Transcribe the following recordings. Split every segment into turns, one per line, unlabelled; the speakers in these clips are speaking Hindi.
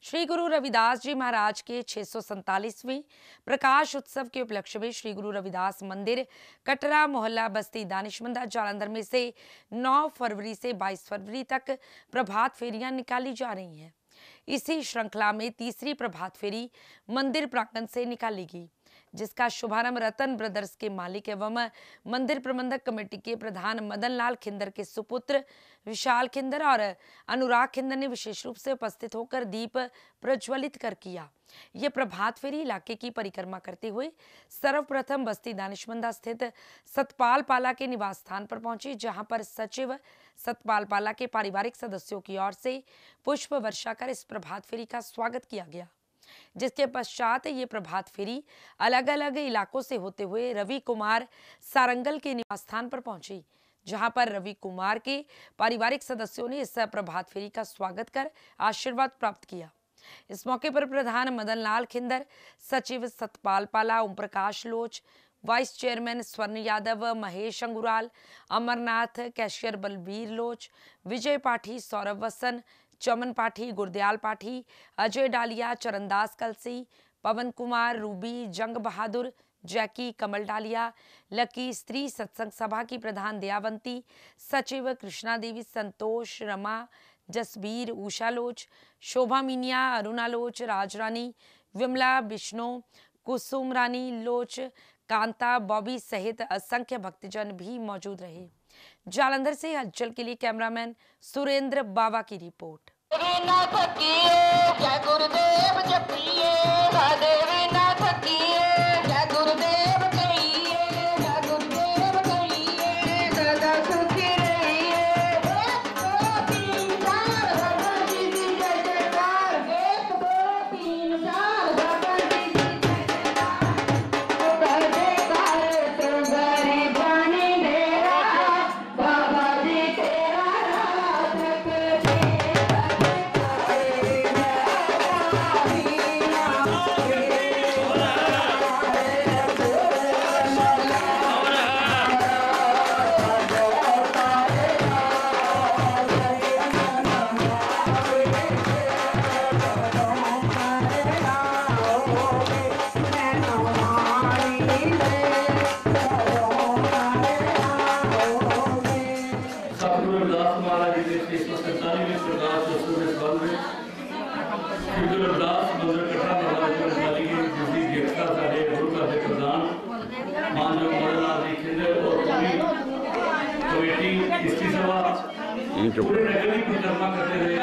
श्री गुरु रविदास जी महाराज के 647वें प्रकाश उत्सव के उपलक्ष्य में श्री गुरु रविदास मंदिर कटरा मोहल्ला बस्ती दानिशमंदा जालंधर में से 9 फरवरी से 22 फरवरी तक प्रभात फेरियां निकाली जा रही हैं। इसी श्रृंखला में तीसरी प्रभात फेरी मंदिर प्रांगण से निकाली गई, जिसका शुभारंभ रतन ब्रदर्स के मालिक एवं मंदिर प्रबंधक कमेटी के प्रधान मदन लाल खिंदर के सुपुत्र विशाल खिंदर और अनुराग खिंदर ने विशेष रूप से उपस्थित होकर दीप प्रज्वलित कर किया। ये प्रभात फेरी इलाके की परिक्रमा करते हुए सर्वप्रथम बस्ती दानिशमंदा स्थित सतपाल पाला के निवास स्थान पर पहुंची, जहां पर सचिव सतपाल पाला के पारिवारिक सदस्यों की ओर से पुष्प वर्षा कर इस प्रभात फेरी का स्वागत किया गया। जिसके पश्चात ये प्रभात फेरी अलग अलग इलाकों से होते हुए रवि कुमार सारंगल के निवास स्थान पर पहुंची, जहां पर रवि कुमार के पारिवारिक सदस्यों ने इस प्रभात फेरी का स्वागत कर आशीर्वाद प्राप्त किया। इस मौके पर प्रधान मदन लाल खिंदर, सचिव सतपाल पाला, ओम प्रकाश लोच, vice chairman Swarn Yadav, Mahesh Angural, Amarnath, cashier Balbir Loch, Vijay पाठी, सौरभ वसन, चमन पाठी, गुरदयाल पाठी, अजय डालिया, चरणदास कलसी, पवन कुमार, रूबी, जंग बहादुर, जैकी, कमल डालिया, लकी, स्त्री सत्संग सभा की प्रधान दयावंती, सचिव कृष्णा देवी, संतोष, रमा, जसबीर, उषा लोच, शोभा मीनिया, अरुणा लोच, राजरानी, विमला, विष्णु, कुसुम रानी लोच, कांता, बॉबी सहित असंख्य भक्तजन भी मौजूद रहे। जालंधर से हलचल के लिए कैमरामैन सुरेंद्र बावा की रिपोर्ट।
पूरे नगर की परिक्रमा करते हुए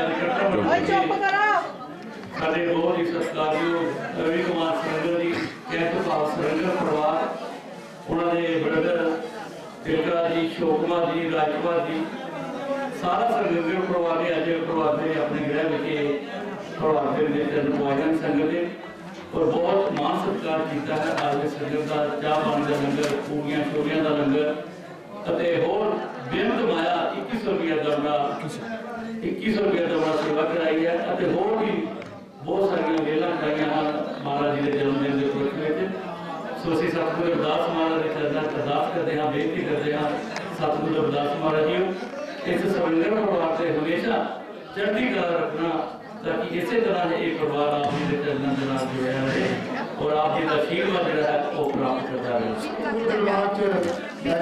साढ़े बहुत ही सत्कारियों रवि कुमार सरंगल जी, कैंतपाल सरंगल परिवार, उन्होंने ब्रदर तिलका जी, शोकुमार जी, राजकुमार जी, सारा सरंगल परिवार ने अज परिवार ने अपने गृह में परिवार के संगत और बहुत मान सत्कार किया है। आज संगत का चाह पानी का लंगर, पूड़ियां छोलियां का लंगर होर बेहद माया 2100 रुपया दौड़ा 2100 रुपया दौड़ा सेवा कराई है। होर भी बहुत सारिया वेला कराई महाराज जी के जन्मदिन के उपलक्ष्य में। सो असं सतगुरु रविदास महाराज के चरणों में अरदास करते हैं, बेनती करते हैं सतगुरु रविदास महाराज जी इस सरंगल परिवार से हमेशा चढ़ती कला रखना, ताकि इसी तरह एक परिवार आप जी के चरणों के नाल जुड़ा रहे और आप जी का आशीर्वाद जो है वो प्राप्त करता रहे।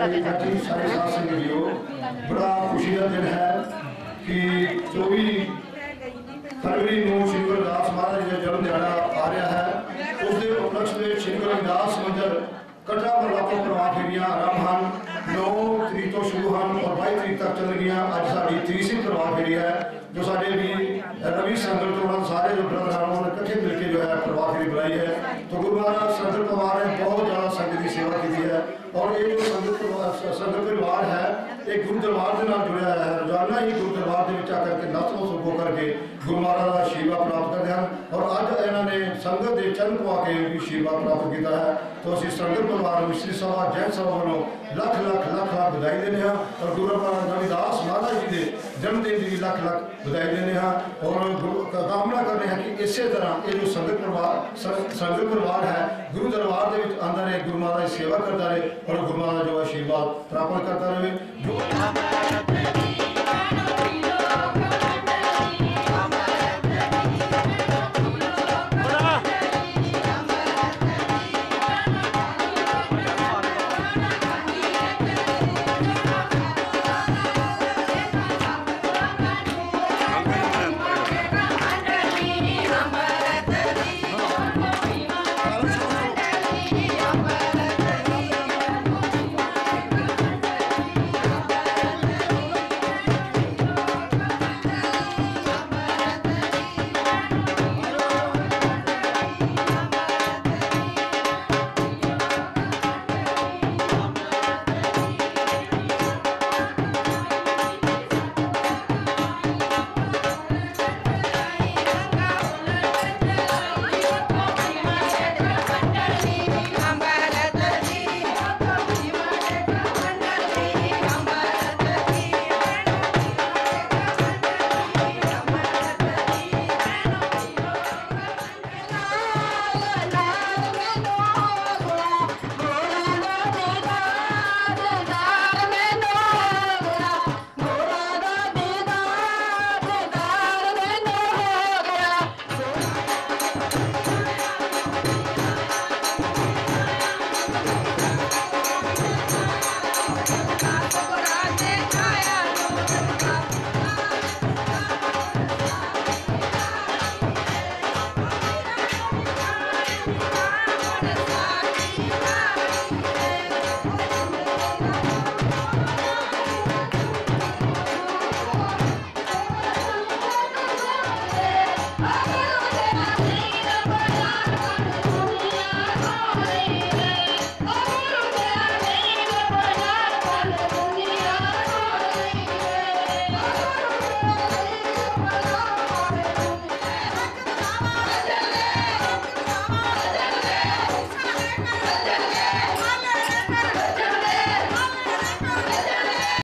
बड़ा खुशी का दिन है कि 24 फरवरी को श्री गुरु रविदास महाराज जी का जन्म दिहाड़ा आ रहा है। उस दिन उपलक्ष्य में श्री गुरु रविदास मंदिर कटरा मोहल्ला को प्रभात फेरियां आरंभ हैं। 9 तरीक तो शुरू हैं और 22 तरीक तक चल रही। अज साड़ी तीसरी प्रभात फेरी है जो साढ़े भी रवि संगल तो सारे जो ब्रदर हैं उन्होंने इकट्ठे मिलकर जो है प्रभात फेरी बुलाई है। तो गुरु महाराज संगत परिवार ने बहुत ज़्यादा संगत की सेवा की है और ये जो संगत परिवार है एक गुरु दरबार के नाल जुड़ा है। रोजाना ही गुरु दरबार के आकर के नतमस्तक होकर के गुरु महाराज का आशीर्वाद प्राप्त करते हैं और अज इन्होंने संगत के चरण पवा के भी आशीर्वाद प्राप्त किया है। तो असं संगत परिवार मिस्त्री सभा जैन सभा वालों लख लख लख लख बधाई देने और गुरु रविदास महाराज जी के जन्मदिन की लख लख बधाई देने और कामना करते हैं कि इस तरह ये जो संगत परिवार है गुरु दरबार के आंदा रहे, गुरु महाराज सेवा करता रहे और गुरु महाराज जो आशीर्वाद प्राप्त करता रहे।